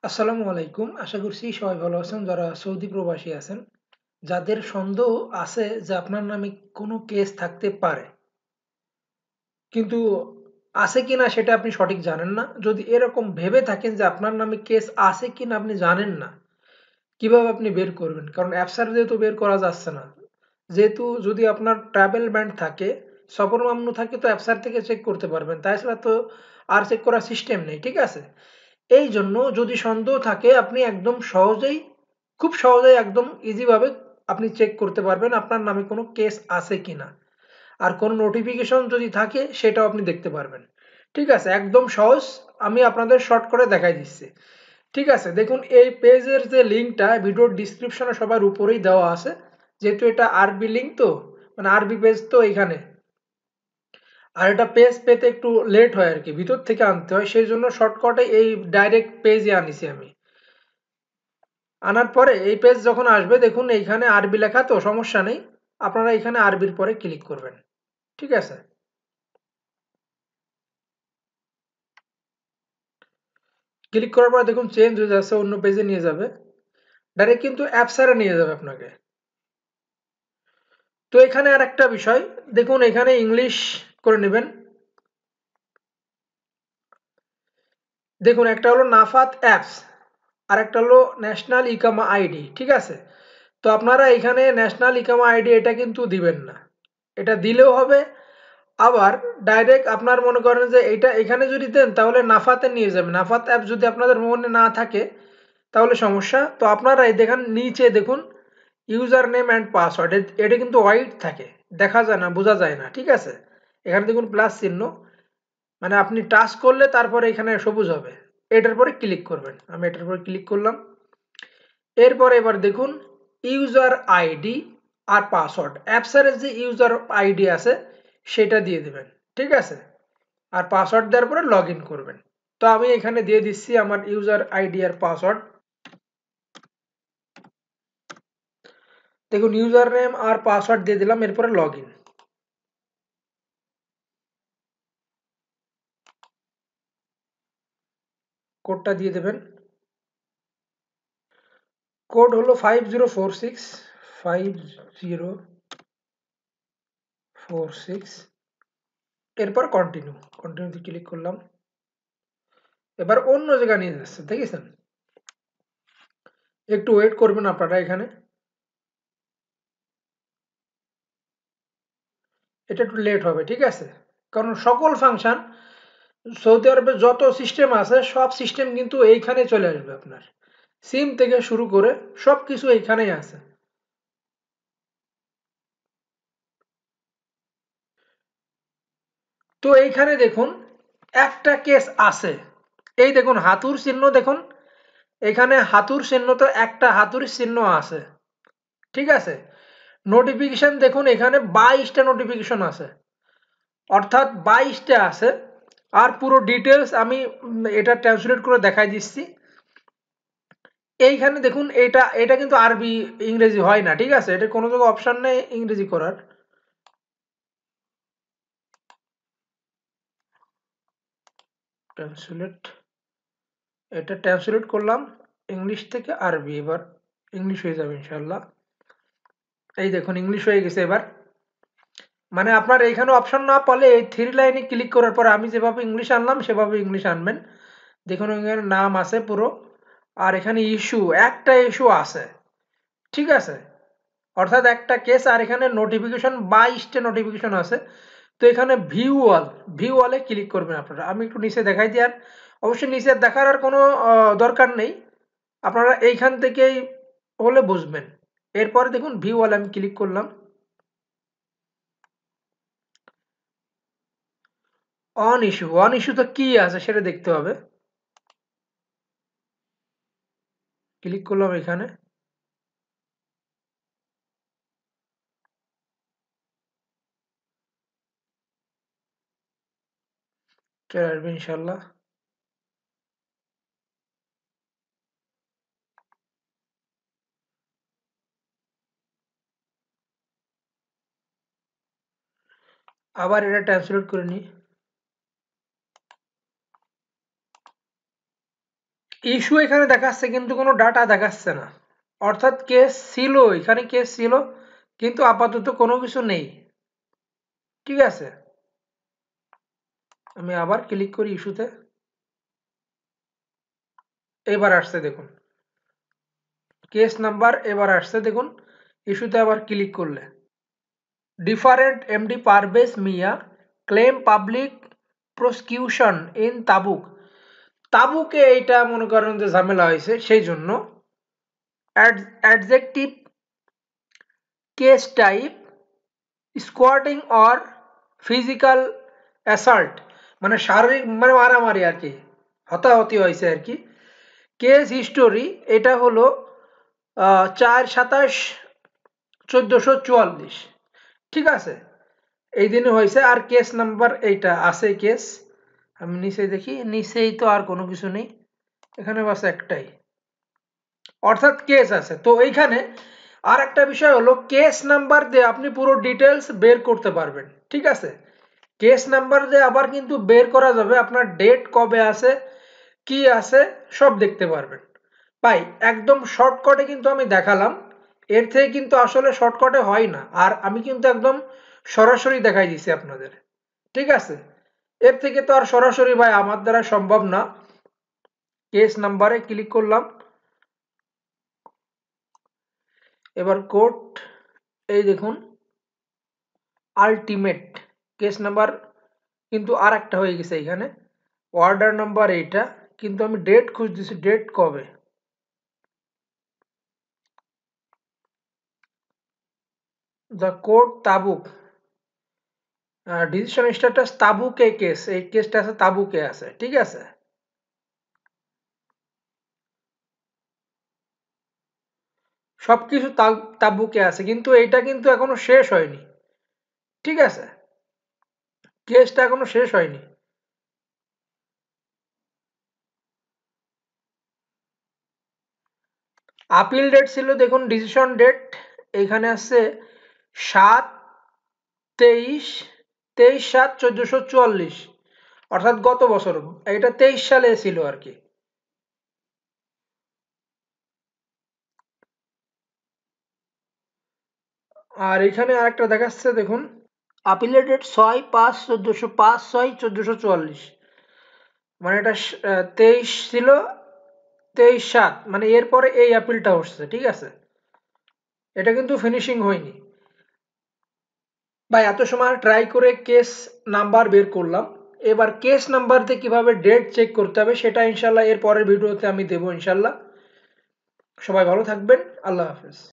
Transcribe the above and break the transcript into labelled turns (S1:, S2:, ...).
S1: আসসালামু আলাইকুম। আশা করছি সবাই ভালো আছেন যারা সৌদি প্রবাসী আছেন। যাদের সন্দেহ আছে যে আপনার নামে কোনো কেস থাকতে পারে, কিন্তু আছে কিনা সেটা আপনি সঠিক জানেন না। যদি এরকম ভেবে থাকেন যে আপনার নামে কেস আছে কিনা আপনি জানেন না, কিভাবে আপনি বের করবেন? কারণ অ্যাবসার দিয়ে তো বের করা যাচ্ছে না। যেহেতু যদি আপনার ট্রাভেল ব্যান থাকে, সফর মামলা থাকে তো অ্যাবসার থেকে চেক করতে পারবেন। তাছাড়া তো আর চেক করার সিস্টেম নেই। ঠিক আছে? এই জন্য যদি সন্দেহ থাকে আপনি একদম সহজেই, খুব সহজেই একদম ইজি ভাবে আপনি চেক করতে পারবেন আপনার নামে কোনো কেস আছে কিনা। আর কোনো নোটিফিকেশন যদি থাকে সেটাও আপনি দেখতে পারবেন। ঠিক আছে? একদম সহজ। আমি আপনাদের শর্ট করে দেখাই দিচ্ছি। ঠিক আছে, দেখুন এই পেজের যে লিঙ্কটা ভিডিওর ডিসক্রিপশনে সবার উপরেই দেওয়া আছে। যেহেতু এটা আরবি লিঙ্ক তো, মানে আরবি পেজ তো এখানে। আর এটা পেজ পেতে একটু লেট হয় আর কি, ভিতর থেকে আনতে হয়, সেই জন্য শর্টকাটে এই ডাইরেক্ট পেজে আনিছি আমি। আনার পরে এই পেজ যখন আসবে দেখুন এইখানে আরবি লেখা তো সমস্যা নেই, আপনারা এখানে আরবির পরে ক্লিক করবেন। ঠিক আছে? ক্লিক করার পরে দেখুন চেঞ্জ হয়ে যাচ্ছে, অন্য পেজে নিয়ে যাবে। ডাইরেক্ট কিন্তু অ্যাপসারে নিয়ে যাবে আপনাকে। তো এখানে আর একটা বিষয়, দেখুন এখানে ইংলিশ করে নেবেন। দেখুন একটা হলো নাফাত অ্যাপস, আর একটা হলো ন্যাশনাল ইকামা আইডি। ঠিক আছে? তো আপনারা এখানে ন্যাশনাল ইকামা আইডি এটা কিন্তু দিবেন না, এটা দিলেও হবে। আবার ডাইরেক্ট আপনার মনে করেন যে এটা এখানে যদি দেন তাহলে নাফাতে নিয়ে যাবেন। নাফাত অ্যাপ যদি আপনাদের মনে না থাকে তাহলে সমস্যা। তো আপনারা এই দেখেন নিচে দেখুন ইউজার নেম অ্যান্ড পাসওয়ার্ড, এটা কিন্তু হোয়াইট থাকে, দেখা যায় না, বোঝা যায় না। ঠিক আছে? এখানে দেখুন প্লাস চিহ্ন, মানে আপনি টাচ করলে তারপরে এখানে সবুজ হবে, এটার পরে ক্লিক করবেন। আমি এটার পরে ক্লিক করলাম। এরপরে এবার দেখুন ইউজার আইডি আর পাসওয়ার্ড, অ্যাপসারের যে ইউজার আইডি আছে সেটা দিয়ে দেবেন। ঠিক আছে? আর পাসওয়ার্ড দেওয়ার পরে লগ ইন করবেন। তো আমি এখানে দিয়ে দিচ্ছি আমার ইউজার আইডি আর পাসওয়ার্ড। দেখুন ইউজার নেম আর পাসওয়ার্ড দিয়ে দিলাম, এরপরে লগ ইন। কোডটা দিয়ে দেবেন। কোড হলো 5046 এরপর কন্টিনিউ, কন্টিনিউতে ক্লিক করলাম। এবার অন্য জায়গায় নিয়ে যাচ্ছে, দেখেছেন? একটু ওয়েট করবেন আপনারা এখানে, এটা একটু লেট হবে। ঠিক আছে? কারণ সকল ফাংশন সৌদি আরবে যত সিস্টেম আছে সব সিস্টেম কিন্তু এইখানে চলে আসবে আপনার, সিম থেকে শুরু করে সব কিছু এইখানেই আছে। তো এইখানে দেখুন একটা কেস আছে, এই দেখুন হাতুর চিহ্ন, দেখুন এখানে হাতুর চিহ্ন, তো একটা হাতুর চিহ্ন আছে। ঠিক আছে? নোটিফিকেশন দেখুন এখানে 22টা নোটিফিকেশন আছে, অর্থাৎ 22টা আছে। আর পুরো ডিটেলস আমি এটা ট্রান্সলেট করে দেখাই দিচ্ছি। এইখানে দেখুন এটা এটা কিন্তু আরবি ইংরেজি হয় না। ঠিক আছে? এটা কোনো জায়গায় অপশন নেই ইংরেজি করার। ট্রান্সলেট, এটা ট্রান্সলেট করলাম ইংলিশ থেকে আরবি, এবার ইংলিশ হয়ে যাবে ইনশাল্লাহ। এই দেখুন ইংলিশ হয়ে গেছে এবার। মানে আপনার এইখানে অপশন না পালে এই থ্রি লাইনে ক্লিক করার পর আমি যেভাবে ইংলিশ আনলাম সেভাবে ইংলিশ আনবেন। দেখুন এখানে নাম আছে পুরো, আর এখানে ইস্যু, একটা ইস্যু আছে। ঠিক আছে? অর্থাৎ একটা কেস, আর এখানে নোটিফিকেশন 22টা নোটিফিকেশন আছে। তো এখানে ভিউ অল, ভিউ অলে ক্লিক করবেন আপনারা। আমি একটু নিচে দেখাই দিই। আর অবশ্যই নিচে দেখার আর কোনো দরকার নেই, আপনারা এইখান থেকেই হলে বুঝবেন। এরপরে দেখুন ভিউ অল আমি ক্লিক করলাম। অন ইস্যু, অন ইস্যু তো কি আছে সেটা দেখতে হবে। ক্লিক করলাম এখানে। চলে আসবে ইনশাল্লাহ। আবার এটা ট্রান্সলেট করে নিই। ইস্যু এখানে দেখাচ্ছে কিন্তু কোনো ডাটা দেখাচ্ছে না, অর্থাৎ কেস ছিল, এখানে কেস ছিল কিন্তু আপাতত কোনো কিছু নেই। ঠিক আছে, আমি আবার ক্লিক করি ইস্যুতে, এবার আসছে দেখুন কেস নাম্বার, এবার আসছে দেখুন ইস্যুতে আবার ক্লিক করলে different MD Parvez Mia claim public prosecution in Tabuk. তাবুকে এইটা মনে করেন যে ঝামেলা হয়েছে, সেই জন্য adjective case type squatting or physical assault, মানে শারীরিক মানে মারামারি আর কি, হতাহতি হয়েছে আর কি। কেস হিস্টোরি এটা হলো 4/27/1444, ঠিক আছে, এই দিনে হয়েছে। আর কেস নাম্বার এইটা আছে কেস, আমি নিচে দেখি, নিচেই তো আর কোনো কিছু নেই, এখানে বাস একটাই, অর্থাৎ কেস আছে। তো এইখানে আর একটা বিষয় হলো কেস নাম্বার দিয়ে আপনি পুরো ডিটেলস বের করতে পারবেন। ঠিক আছে, কেস নাম্বার দিয়ে আবার কিন্তু বের করা যাবে আপনার ডেট কবে আছে কি আছে সব দেখতে পারবেন। ভাই একদম শর্টকাটে কিন্তু আমি দেখালাম, এর থেকে কিন্তু আসলে শর্টকাটে হয় না, আর আমি কিন্তু একদম সরাসরি দেখাই দিছি আপনাদের। ঠিক আছে, এর থেকে তো আর সরাসরি ভাই আমার দ্বারা সম্ভব না। কেস নাম্বারে ক্লিক করলাম, এবার কোর্ট, এই দেখুন আলটিমেট কেস নাম্বার কিন্তু আর একটা হয়ে গেছে এখানে, অর্ডার নাম্বার এইটা, কিন্তু আমি ডেট খুঁজতেছি, ডেট কবে, the court Tabuk, decision status তাবুকে কেস, এই কেসটা আছে তাবুকে আছে। ঠিক আছে, সবকিছু তাবুকে আছে, কিন্তু এইটা কিন্তু এখনো শেষ হয়নি। ঠিক আছে, কেসটা এখনো শেষ হয়নি। আপিল ডেট ছিল দেখুন, ডিসিশন ডেট এইখানে আছে 7/23/7/1444, অর্থাৎ গত বছর, এটা 23 সালে ছিল আর কি। আর এখানে আরেকটা দেখাচ্ছে দেখুন, আপিলের ডেট 6/5/1405/6/1444, মানে এটা 23 ছিল, 23/7, মানে এরপরে এই আপিলটা হচ্ছে। ঠিক আছে, এটা কিন্তু ফিনিশিং হয়নি। ভাই এত সময় ট্রাই করে কেস নাম্বার বের করলাম, এবার কেস নাম্বার দিয়ে কিভাবে ডেট চেক করতে হবে সেটা ইনশাল্লাহ এর পরের ভিডিওতে আমি দেবো ইনশাল্লাহ। সবাই ভালো থাকবেন, আল্লাহ হাফেজ।